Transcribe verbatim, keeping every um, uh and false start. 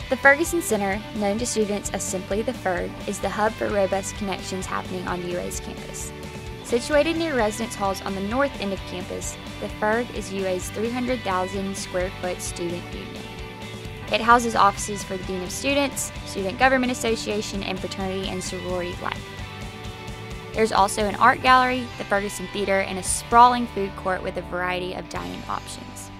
The Ferguson Center, known to students as simply the Ferg, is the hub for robust connections happening on U A's campus. Situated near residence halls on the north end of campus, the Ferg is U A's three hundred thousand square foot student union. It houses offices for the Dean of Students, Student Government Association, and fraternity and sorority life. There's also an art gallery, the Ferguson Theater, and a sprawling food court with a variety of dining options.